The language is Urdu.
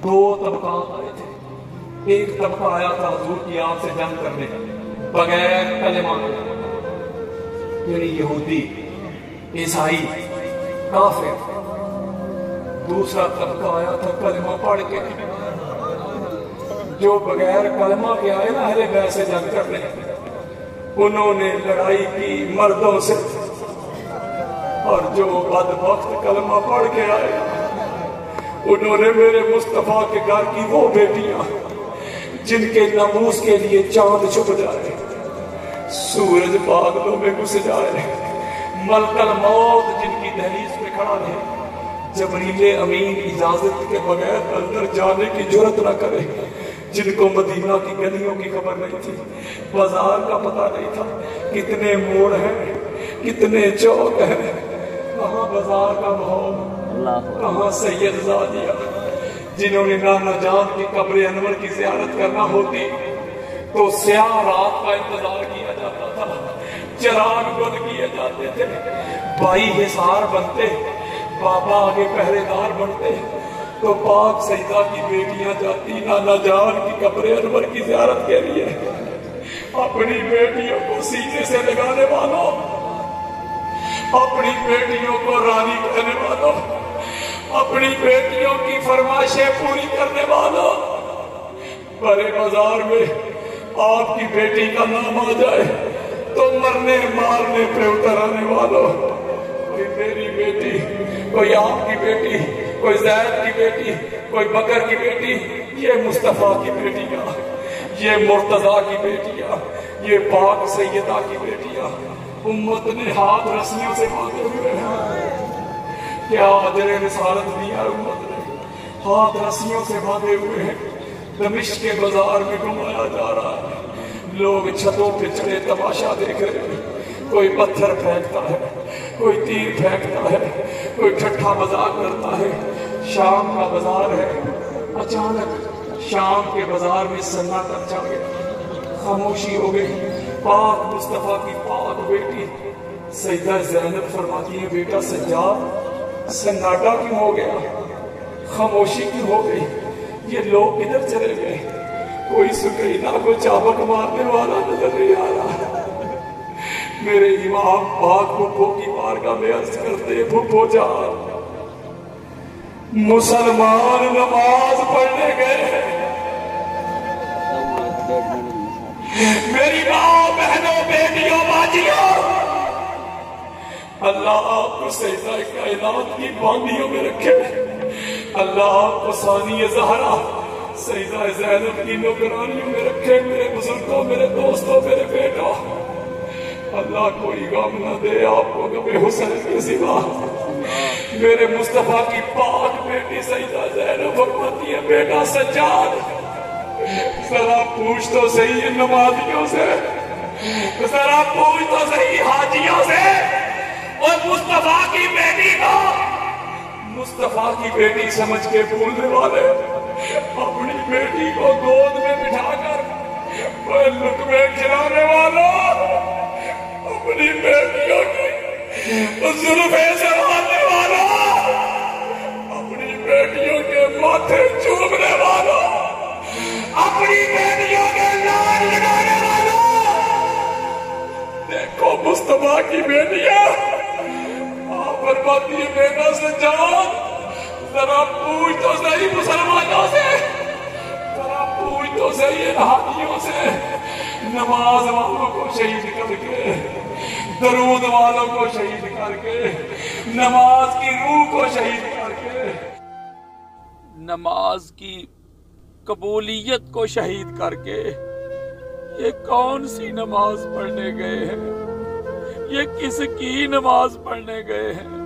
دو طبقات آئے تھے. ایک طبقہ آیا تھا حضور کی آپ سے جنگ کرنے بغیر کلمہ کے، یعنی یہودی، عیسائی، کافر. دوسرا طبقہ آیا تھا کلمہ پڑھ کے، جو بغیر کلمہ کے آئے نا اہل بیت سے جنگ کرنے. انہوں نے لڑائی کی مردوں سے، اور جو بدبخت کلمہ پڑھ کے آئے انہوں نے میرے مصطفیٰ کے گھر کی وہ بیٹیاں جن کے ناموس کے لیے چاند چھپ جائے، سورج بادلوں میں گھس جائے، ملک الموت جن کی دہلیز پہ کھڑا رہے، جبریل امین اجازت کے بغیر اندر جانے کی جرت نہ کرے، جن کو مدینہ کی گلیوں کی خبر نہیں تھی، بازار کا پتہ نہیں تھا، کتنے موڑ ہیں، کتنے چوک ہیں، کہاں بازار کا ماحول، کہاں سید زادیہ، جنہوں نے نانا جان کی قبر انور کی زیارت کرنا ہوتی تو سیاہ رات کا انتظار کیا جاتا تھا، چراغ بند کیے جاتے تھے، بھائی حصار بنتے، بابا آگے پہرے دار بنتے، تو پاک سیدہ کی بیٹیاں جاتی نانا جان کی قبر انور کی زیارت کے لیے. اپنی بیٹیوں کو سینے سے لگانے والوں، اپنی بیٹیوں کو رانی کہنے والوں، اپنی بیٹیوں کی فرمائشیں پوری کرنے والوں، بڑے بازار میں آپ کی بیٹی کا نام آ جائے تو مرنے مارنے پہ اتر آنے والوں، کوئی میری بیٹی، کوئی آپ کی بیٹی، کوئی زید کی بیٹی، کوئی بکر کی بیٹی، یہ مصطفیٰ کی بیٹیاں، یہ مرتضیٰ کی بیٹیاں، یہ پاک سیدہ کی بیٹیاں. امت نے ہاتھ رسیوں سے باندھے ہوئے ہیں، کیا اجر رسالت دیا امت نے، ہاتھ رسیوں سے باندھے ہوئے ہیں. دمشق کے بازار میں گھمایا جا رہا ہے، لوگ چھتوں پہ چڑھے تماشا دیکھ رہے ہیں، کوئی پتھر پھینکتا ہے، کوئی تیر پھینکتا ہے، کوئی ٹھٹھا مذاق کرتا ہے. شام کا بازار ہے، اچانک شام کے بازار میں سناٹا چھا گیا، خاموشی ہو گئی. پاک مصطفیٰ کی پاک بیٹی سیدہ زینب فرماتی ہے، بیٹا سجاد سناٹا کیوں ہو گیا، خاموشی کیوں ہو گئی، یہ لوگ کدھر چلے گئے، کوئی سکینہ کو چابک مارنے والا نظر نہیں آ رہا. میرے امام پاک بھوپو کی بارگاہ میں عرض کرتے، بھوپو جان مسلمان نماز پڑھنے گئے، میری ماں بہنوں بیٹیوں باجیوں، اللہ آپ کو سیدہ کائنات کی باندیوں میں رکھے، اللہ آپ کو ثانی زہرا سیدہ زینب کی نوکرانیوں میں رکھے. میرے بزرگوں، میرے دوستوں، میرے بیٹوں، اللہ کوئی غم نہ دے آپ کو غم حسن کے سوا. میرے مصطفیٰ کی پاک بیٹی سیدہ زینب فرماتی ہے، بیٹا سجاد ذرا پوچھ تو صحیح نمازیوں سے، ذرا پوچھ تو صحیح حاجیوں سے، اور مصطفیٰ کی بیٹی کو مصطفیٰ کی بیٹی سمجھ کے بھولنے والے اپنی بیٹی کو گود میں بٹھا کر لقمے کھلانے والوں، اپنی بیٹیوں کی زلفیں سنبھالنے والوں، اپنی بیٹیوں کے ماتھے چومنے والوں، اپنی بیٹیوں کے لال لگانے والوں، دیکھو مصطفیٰ کی بیٹیاں. آپ فرماتی ہے، بیٹا سجاد ذرا پوچھ تو صحیح مسلمانوں سے، ذرا پوچھ تو صحیح حاجیوں سے، نماز والوں کو شہید کر کے، درود والوں کو شہید کر کے، نماز کی روح کو شہید کر کے، نماز کی قبولیت کو شہید کر کے یہ کون سی نماز پڑھنے گئے ہیں، یہ کس کی نماز پڑھنے گئے ہیں.